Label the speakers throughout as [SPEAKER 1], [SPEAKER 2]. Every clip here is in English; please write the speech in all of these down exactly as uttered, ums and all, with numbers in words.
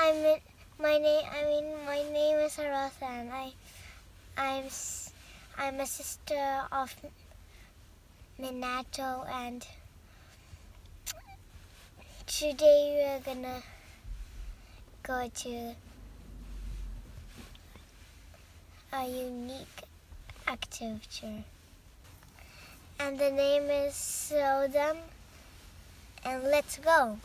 [SPEAKER 1] I'm in, my name. I mean, my name is Arasa, and I, I'm, I'm a sister of Minato, and today we're gonna go to a unique activity, and the name is Sodom, and let's go.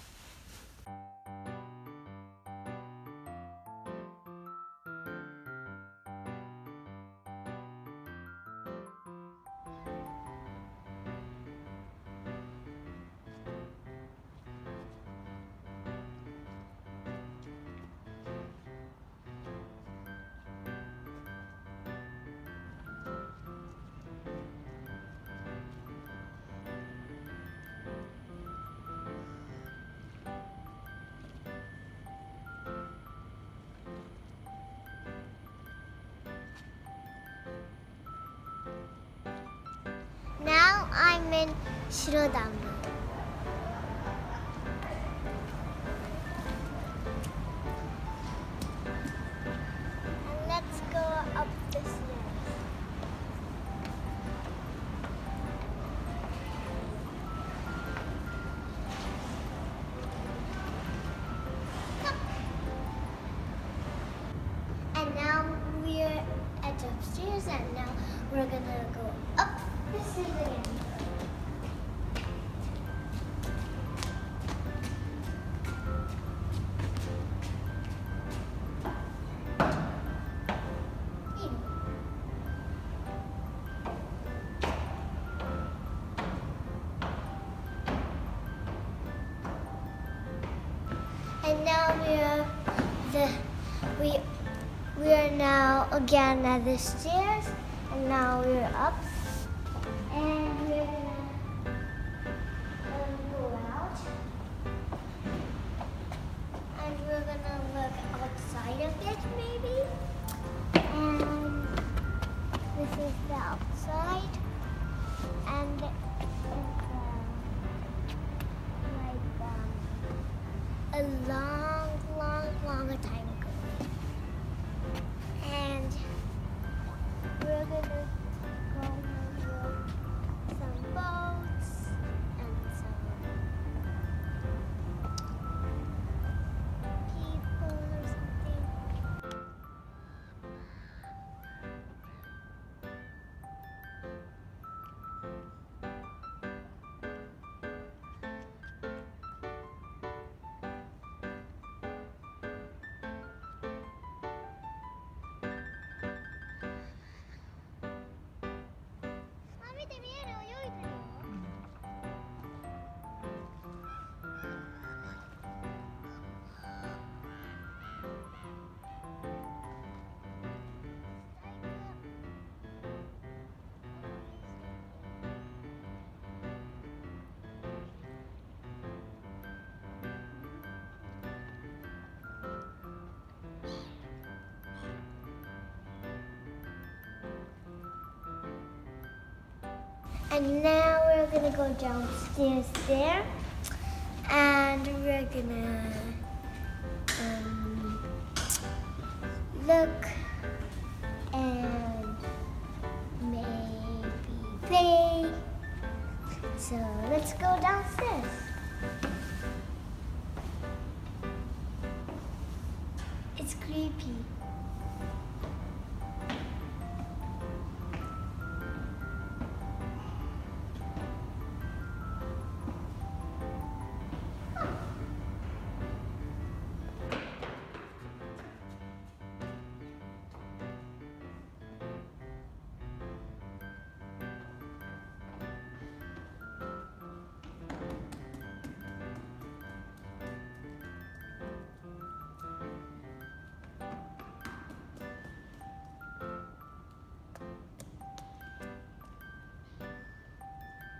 [SPEAKER 1] Now I'm in Shirodamu. And let's go up the stairs. And now we're at upstairs, and now we're gonna go up the stairs again. And now we're the we we are now again at the stairs, and now we're up, and we're gonna um, go out, and we're gonna look outside of it maybe. And this is the outside, and it's um, like um, a long, long, long time ago. And we're gonna go over some boats and some people or something. And now we're gonna go downstairs there, and we're gonna um, look and maybe play. So let's go downstairs. It's creepy.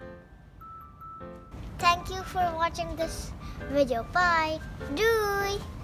[SPEAKER 1] Thank you for watching this video. Bye. Doei!